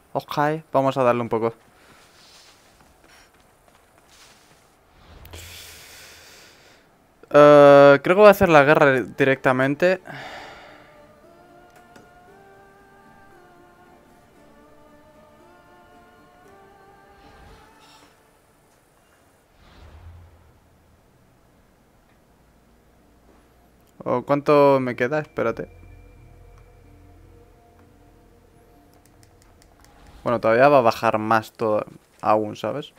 Ok, vamos a darle un poco. Creo que voy a hacer la guerra directamente. ¿O cuánto me queda? Espérate. Bueno, todavía va a bajar más todo aún, ¿sabes?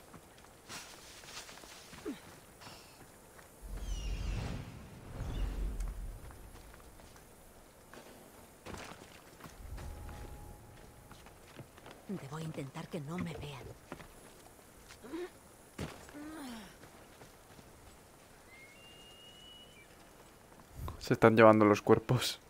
Debo intentar que no me vean. Se están llevando los cuerpos.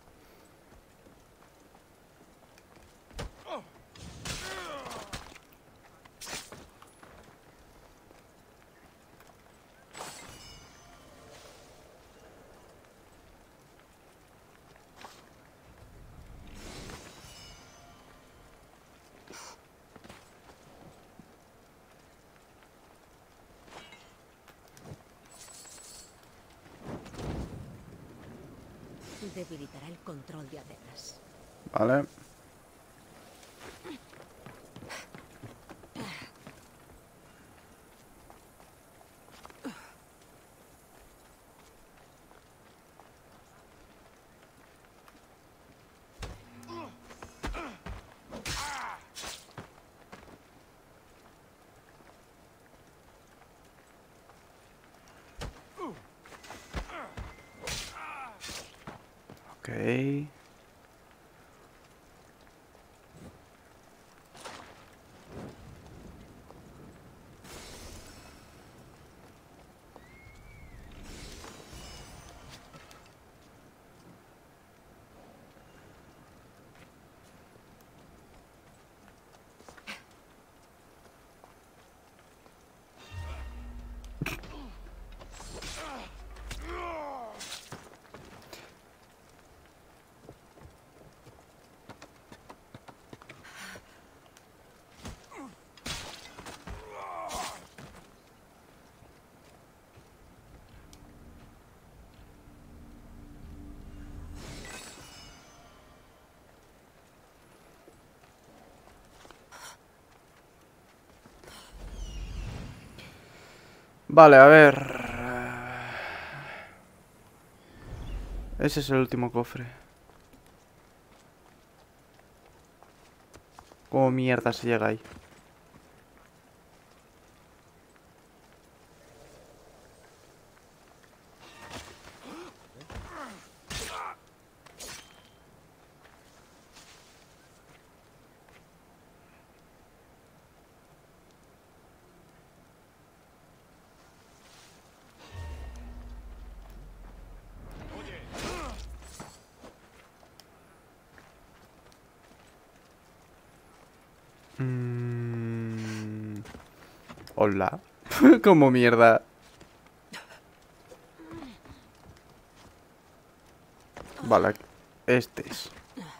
Debilitará el control de Atenas. Vale. Ok. Vale, a ver. Ese es el último cofre. ¿Cómo mierda se llega ahí? Hola. ¿Cómo mierda? Vale, este es.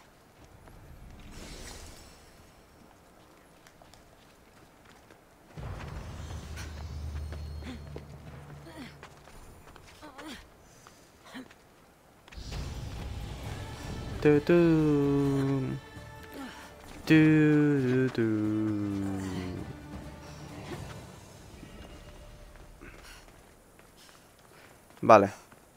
Tu, tu. Tu, tu, tu. Vale.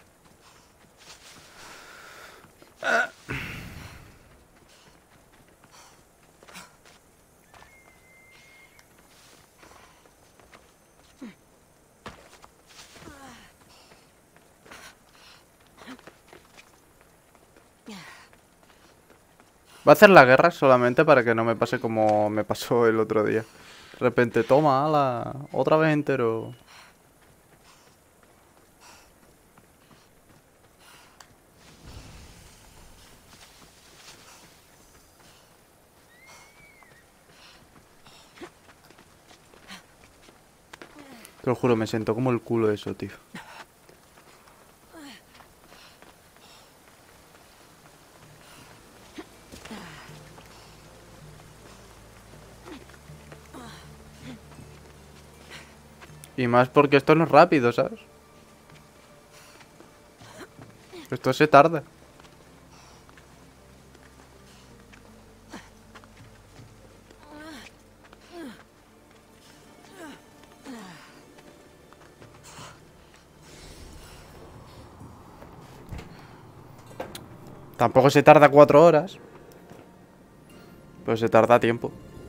Voy a hacer la guerra solamente para que no me pase como me pasó el otro día. De repente, toma, ala, otra vez entero. Te lo juro, me siento como el culo eso, tío. Y más porque esto no es rápido, ¿sabes? Esto se tarda. Tampoco se tarda 4 horas. Pero se tarda tiempo.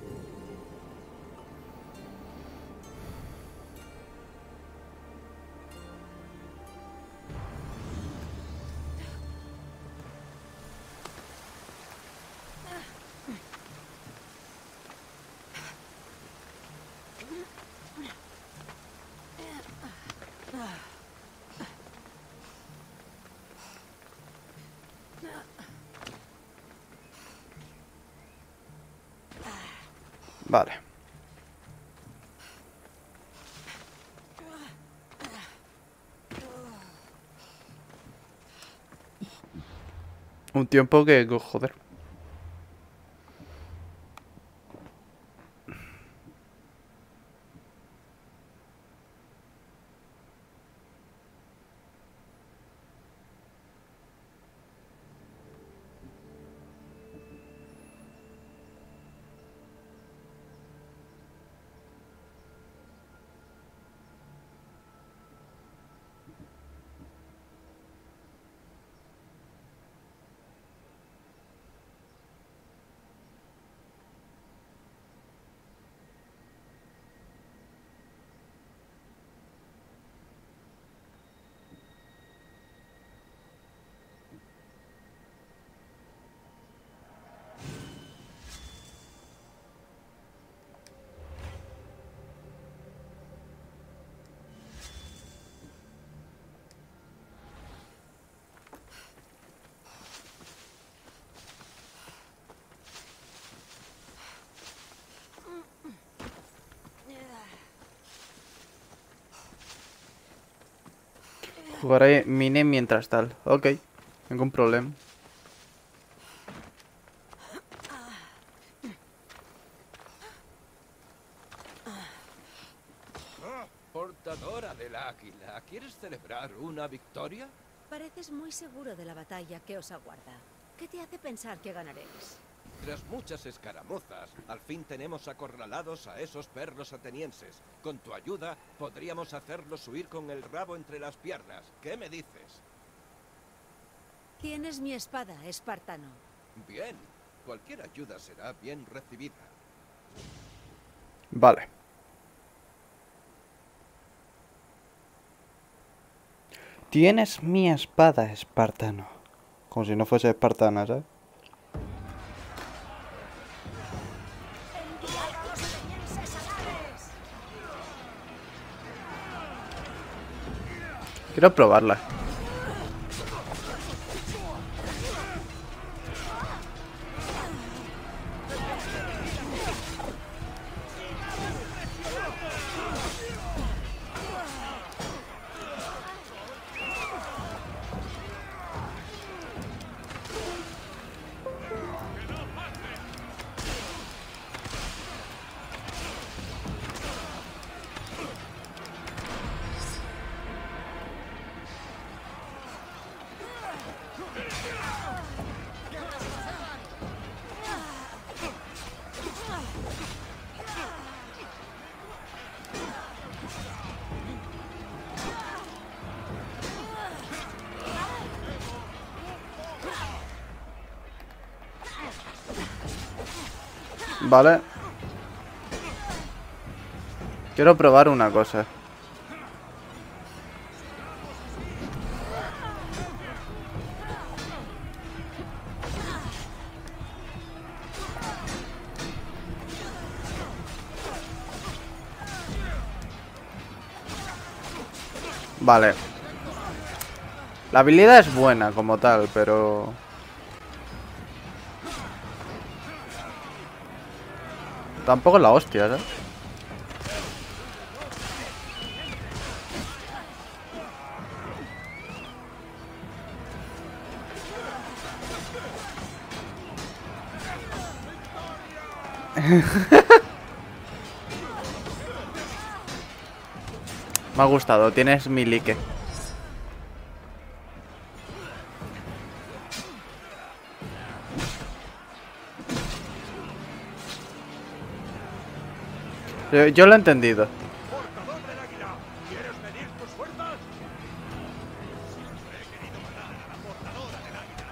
Vale. Un tiempo que... Joder. Jugaré mine mientras tal. Ok. Ningún problema. Portadora del águila, ¿quieres celebrar una victoria? Pareces muy seguro de la batalla que os aguarda. ¿Qué te hace pensar que ganaréis? Tras muchas escaramuzas, al fin tenemos acorralados a esos perros atenienses. Con tu ayuda, podríamos hacerlos huir con el rabo entre las piernas. ¿Qué me dices? Tienes mi espada, espartano. Bien, cualquier ayuda será bien recibida. Vale. Tienes mi espada, espartano. Como si no fuese espartana, ¿sabes? Quiero probarla. Vale. Quiero probar una cosa. Vale. La habilidad es buena como tal, pero... tampoco es la hostia, ¿sabes? Me ha gustado, tienes mi like. Yo lo he entendido. ¡Portador del águila! ¿Quieres medir tus fuerzas? Siempre he querido matar a la portadora del águila.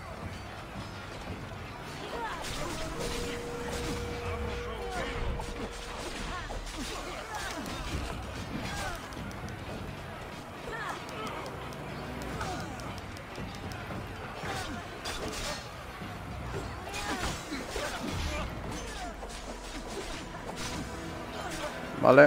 Vale.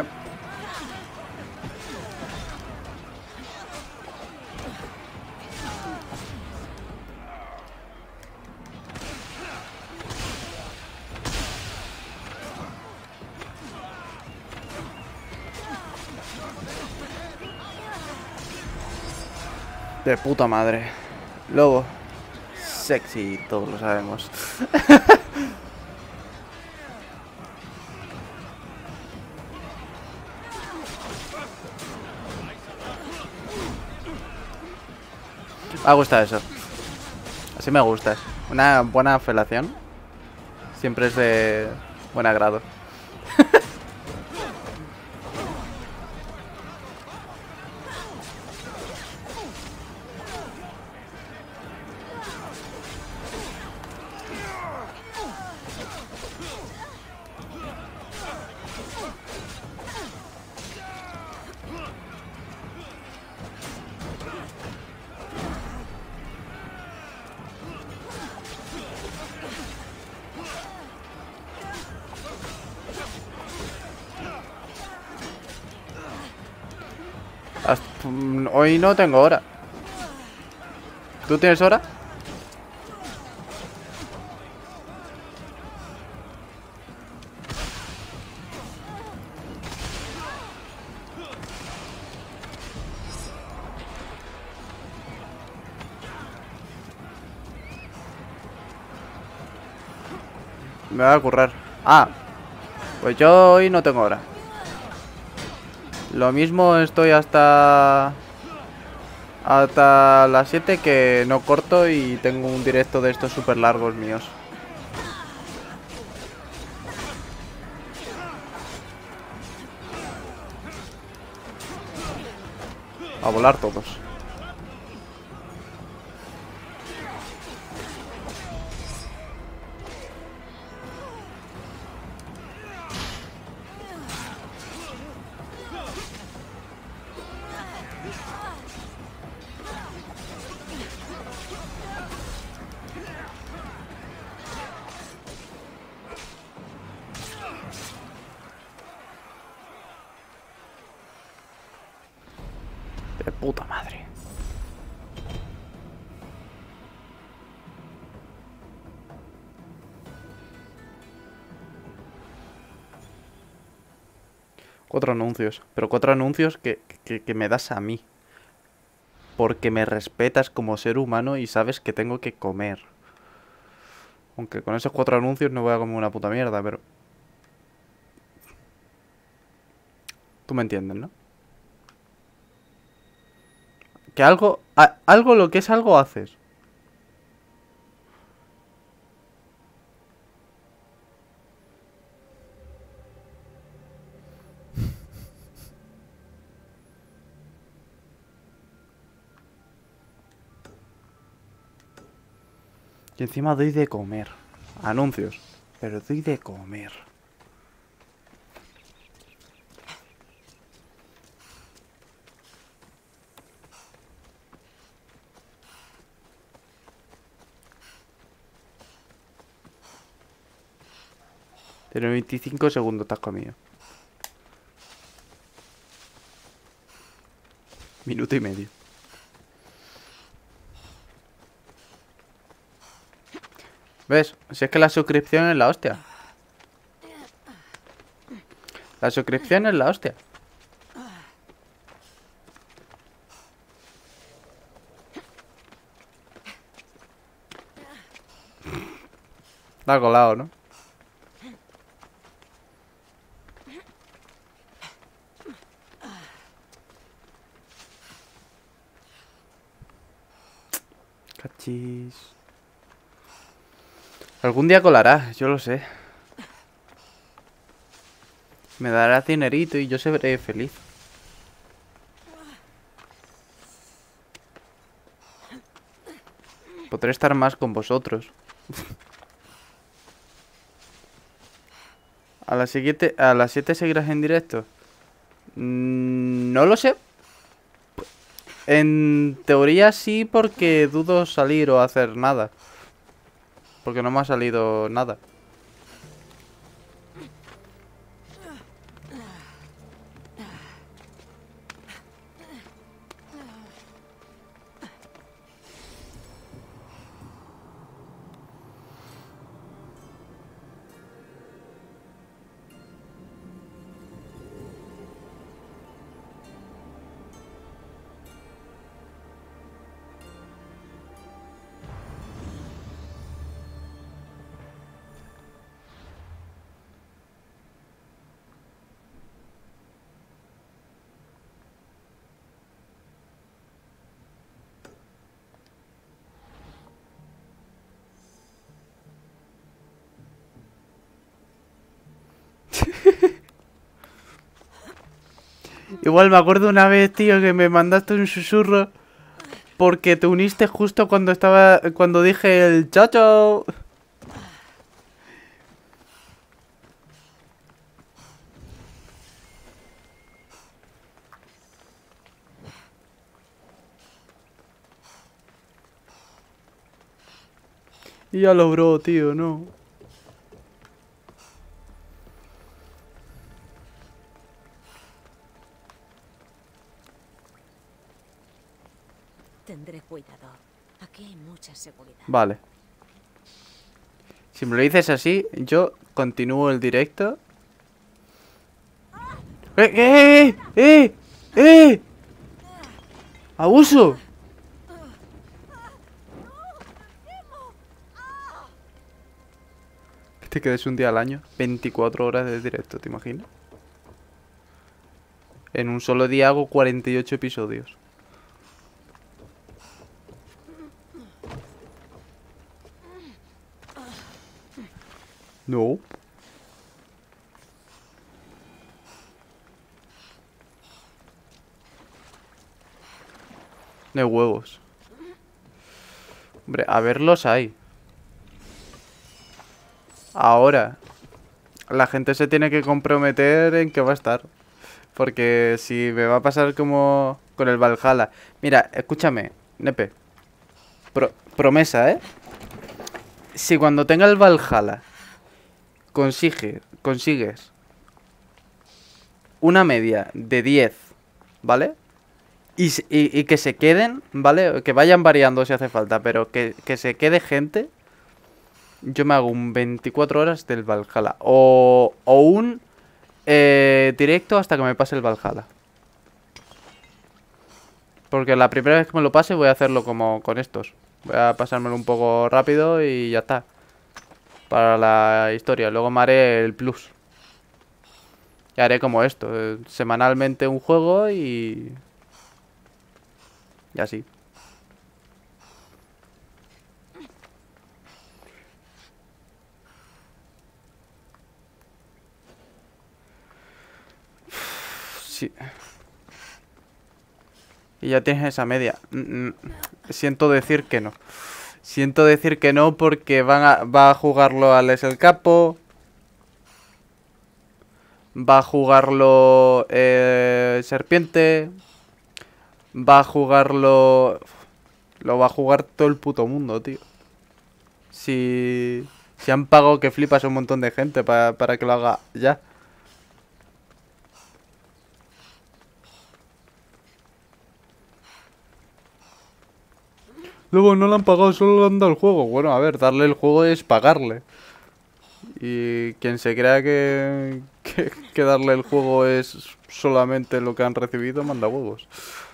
De puta madre. Lobo. Sexy, todos lo sabemos. Me gusta eso. Así me gusta. Una buena felación siempre es de buen agrado. Hoy no tengo hora. ¿Tú tienes hora? Me va a currar. Ah, pues yo hoy no tengo hora. Lo mismo estoy hasta las 7 que no corto y tengo un directo de estos súper largos míos. A volar todos. De puta madre. Cuatro anuncios. Pero 4 anuncios que me das a mí. Porque me respetas como ser humano y sabes que tengo que comer. Aunque con esos 4 anuncios no voy a comer una puta mierda, pero... Tú me entiendes, ¿no? Que algo... algo lo que es algo haces. Y encima doy de comer. Anuncios. Pero doy de comer. Pero 25 segundos te has comido. Minuto y medio. ¿Ves? Si es que la suscripción es la hostia. La suscripción es la hostia. Está colado, ¿no? Chis. Algún día colará, yo lo sé. Me dará dinerito y yo seré feliz. Podré estar más con vosotros. A las 7 seguirás en directo. No lo sé. En teoría sí, porque dudo salir o hacer nada. Porque no me ha salido nada. Igual me acuerdo una vez, tío, que me mandaste un susurro porque te uniste justo cuando dije el chao chao. Y ya logró, tío, no. Tendré cuidado. Aquí hay mucha seguridad. Vale. Si me lo dices así, yo continúo el directo. ¡Eh! ¡Abuso! Que te quedes un día al año. 24 horas de directo, ¿te imaginas? En un solo día hago 48 episodios. No. De huevos. Hombre, a verlos hay. Ahora, la gente se tiene que comprometer en que va a estar. Porque si me va a pasar como con el Valhalla. Mira, escúchame, Nepe. Promesa, ¿eh? Si cuando tenga el Valhalla consigues una media de 10, ¿vale? Y que se queden, ¿vale? Que vayan variando si hace falta, pero que se quede gente. Yo me hago un 24 horas del Valhalla. O un directo hasta que me pase el Valhalla. Porque la primera vez que me lo pase voy a hacerlo como con estos. Voy a pasármelo un poco rápido y ya está. Para la historia. Luego me haré el plus. Y haré como esto. Semanalmente un juego y... Y así. Sí. Y ya tienes esa media. Siento decir que no. Siento decir que no porque va a jugarlo Alex el Capo. Va a jugarlo Serpiente. Va a jugarlo... Lo va a jugar todo el puto mundo, tío. Si han pagado que flipas un montón de gente para que lo haga ya. Luego no le han pagado, solo le han dado el juego. Bueno, a ver, darle el juego es pagarle. Y quien se crea que darle el juego es solamente lo que han recibido, manda huevos.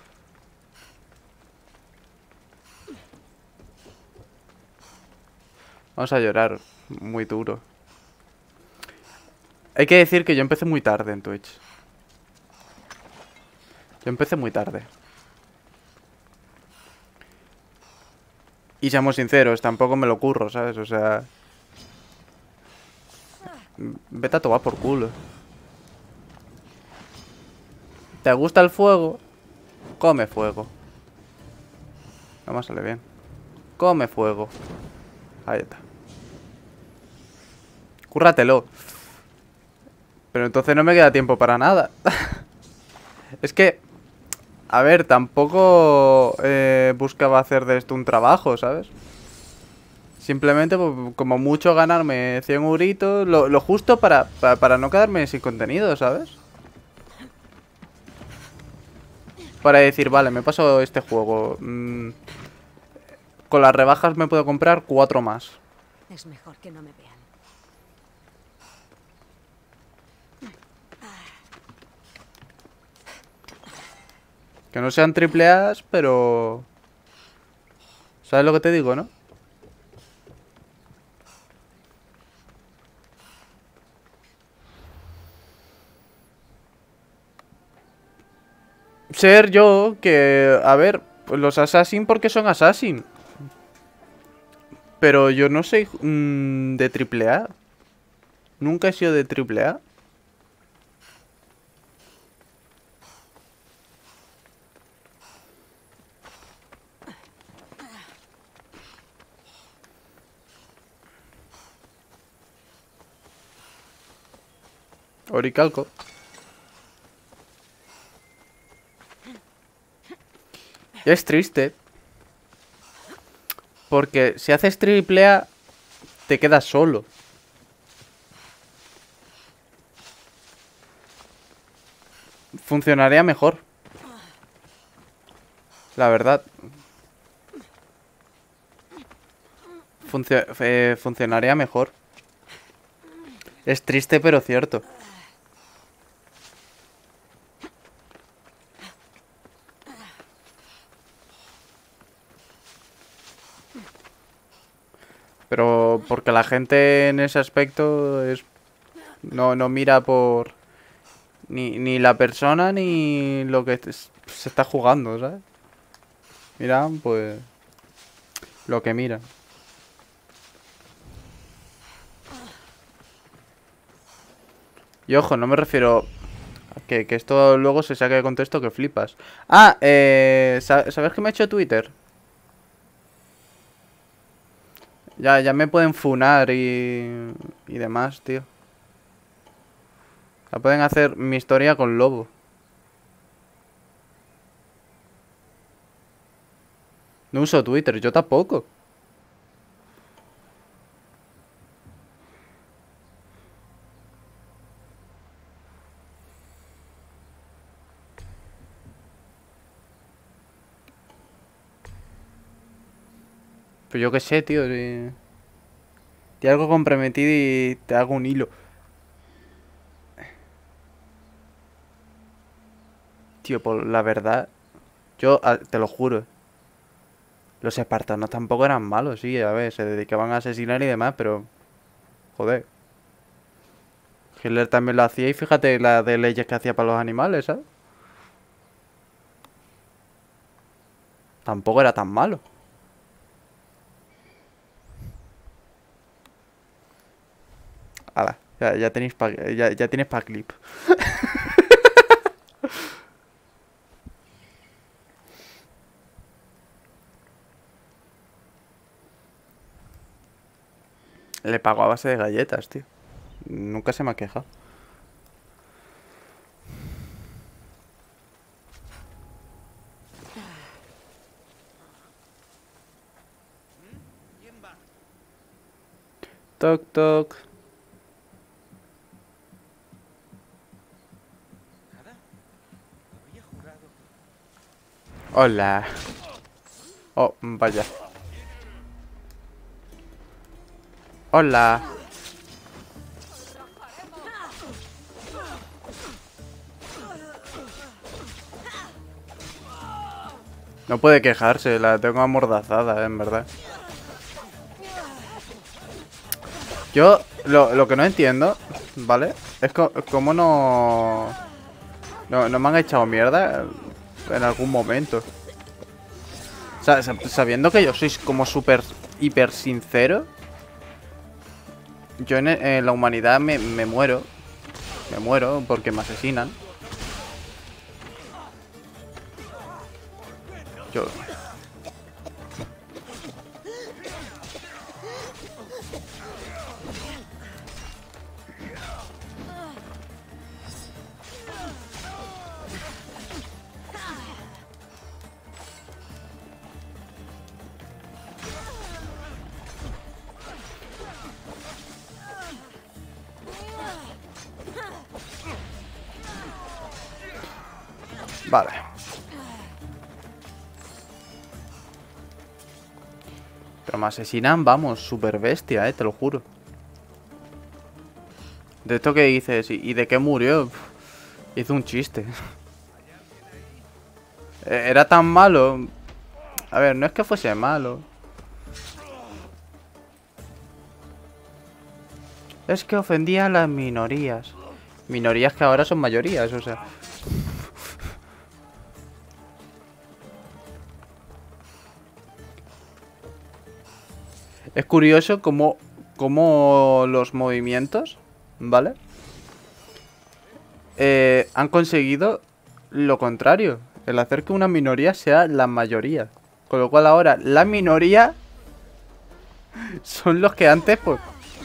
Vamos a llorar, muy duro. Hay que decir que yo empecé muy tarde en Twitch. Yo empecé muy tarde. Y seamos sinceros, tampoco me lo curro, ¿sabes? O sea... Vete a tomar por culo. ¿Te gusta el fuego? Come fuego. No me sale bien. Come fuego. Ahí está. Cúrratelo. Pero entonces no me queda tiempo para nada. Es que... A ver, tampoco buscaba hacer de esto un trabajo, ¿sabes? Simplemente, pues, como mucho, ganarme 100 euritos. Lo justo para no quedarme sin contenido, ¿sabes? Para decir, vale, me paso este juego. Con las rebajas me puedo comprar 4 más. Es mejor que no me vean. Que no sean triple A's, pero... ¿Sabes lo que te digo, no? Ser yo que... A ver, pues los Assassin porque son Assassin. Pero yo no soy de triple A. Nunca he sido de triple A. Oricalco. Es triste. Porque si haces triple A, te quedas solo. Funcionaría mejor. La verdad. Funcionaría mejor. Es triste pero cierto. Pero porque la gente en ese aspecto es... No mira por... Ni la persona ni lo que se está jugando, ¿sabes? Miran, pues... Lo que miran. Y ojo, no me refiero... Que esto luego se saque de contexto que flipas. Ah, ¿sabes qué me ha hecho Twitter? Ya me pueden funar y demás, tío. Ya pueden hacer mi historia con Lobo. No uso Twitter, yo tampoco. Pero yo qué sé, tío. Te algo comprometido y te hago un hilo. Tío, por la verdad, yo te lo juro. Los espartanos tampoco eran malos, sí, a ver, se dedicaban a asesinar y demás, pero... Joder. Hitler también lo hacía y fíjate la de leyes que hacía para los animales, ¿sabes? Tampoco era tan malo. Hala, ya tenéis ya tienes pa' clip. Le pago a base de galletas, tío. Nunca se me ha quejado. Toc, toc. Hola. Oh, vaya. Hola. No puede quejarse, la tengo amordazada, en verdad. Yo lo que no entiendo, ¿vale? Es cómo no me han echado mierda en algún momento. O sea, sabiendo que yo soy como súper, hiper sincero, yo en la humanidad me muero. Me muero porque me asesinan. Yo... Vale. Pero me asesinan, vamos, súper bestia, te lo juro. De esto que dices, ¿y de qué murió? Hizo un chiste. Era tan malo. A ver, no es que fuese malo. Es que ofendía a las minorías. Minorías que ahora son mayorías, o sea. Es curioso cómo los movimientos, ¿vale? Han conseguido lo contrario. El hacer que una minoría sea la mayoría. Con lo cual ahora la minoría son los que antes, pues,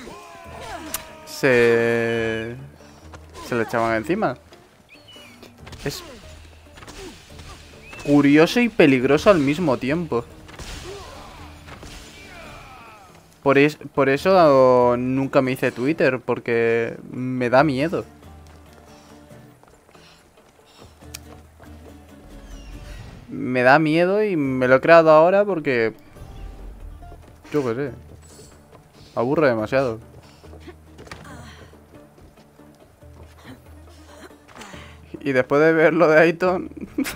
se le echaban encima. Es curioso y peligroso al mismo tiempo. Por eso nunca me hice Twitter, porque me da miedo. Me da miedo y me lo he creado ahora porque... Yo qué sé. Aburre demasiado. Y después de ver lo de Aiton...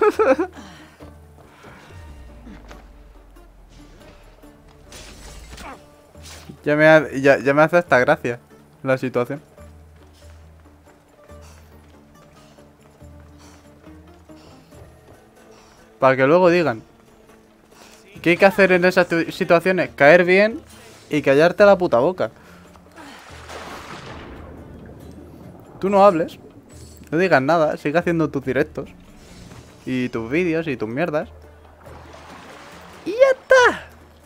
ya me hace hasta gracia la situación. Para que luego digan. ¿Qué hay que hacer en esas situaciones? Caer bien y callarte la puta boca. Tú no hables. No digas nada. Sigue haciendo tus directos. Y tus vídeos y tus mierdas. Y ya está.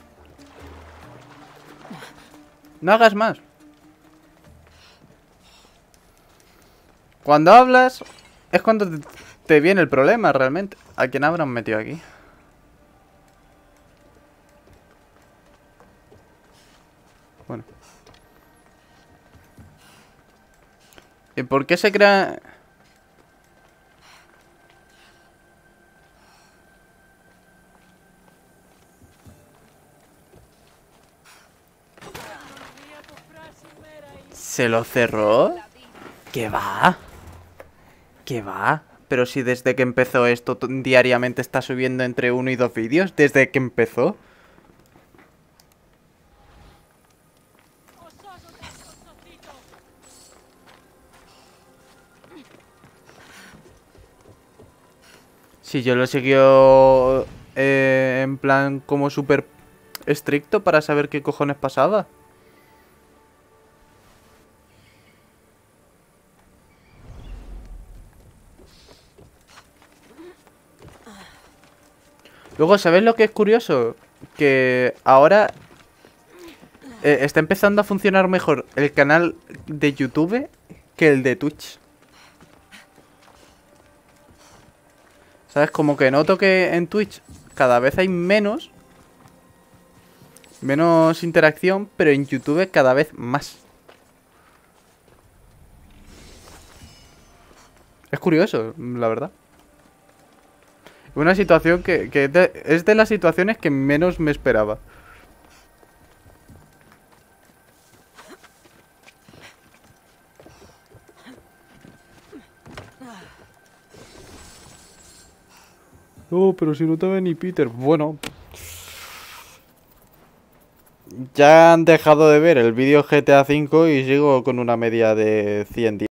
No hagas más. Cuando hablas es cuando te viene el problema realmente. ¿A quién habrán metido aquí? Bueno. ¿Y por qué se crea...? ¿Se lo cerró? ¿Qué va? ¿Qué va? Pero si desde que empezó esto diariamente está subiendo entre 1 y 2 vídeos. ¿Desde que empezó? Si yo lo siguió en plan como súper estricto para saber qué cojones pasaba. Luego, ¿sabes lo que es curioso? Que ahora está empezando a funcionar mejor el canal de YouTube que el de Twitch. ¿Sabes? Como que noto que en Twitch cada vez hay menos interacción, pero en YouTube cada vez más. Es curioso, la verdad. Una situación que es de las situaciones que menos me esperaba. No, pero si no te ve ni Peter. Bueno. Ya han dejado de ver el vídeo GTA V y sigo con una media de 100 días.